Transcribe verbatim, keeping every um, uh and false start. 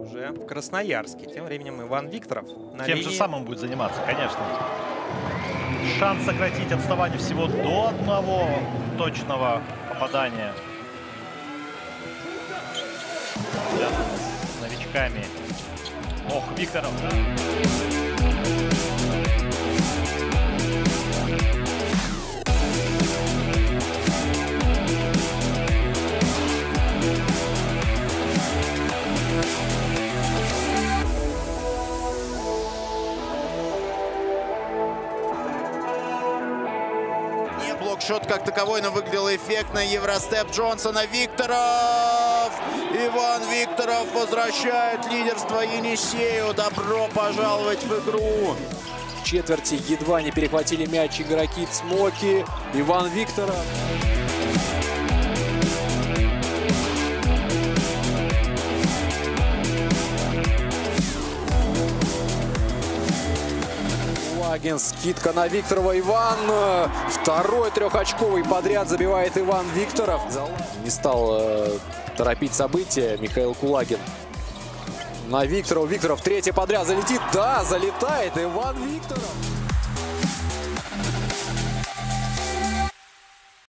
уже в Красноярске. Тем временем Иван Викторов на Тем линии. же самым будет заниматься, конечно. Шанс сократить отставание всего до одного точного попадания. Связано с новичками. Ох, Викторов, да? Блокшот как таковой, но выглядел эффектно. Евростеп Джонсона. Викторов! Иван Викторов возвращает лидерство Енисею. Добро пожаловать в игру. В четверти едва не перехватили мяч игроки Цмоки. Иван Викторов. Кулагин, скидка на Викторова. Иван. Второй трехочковый подряд забивает Иван Викторов. Не стал э, торопить события Михаил Кулагин. На Викторова. Викторов третий подряд залетит. Да, залетает Иван Викторов.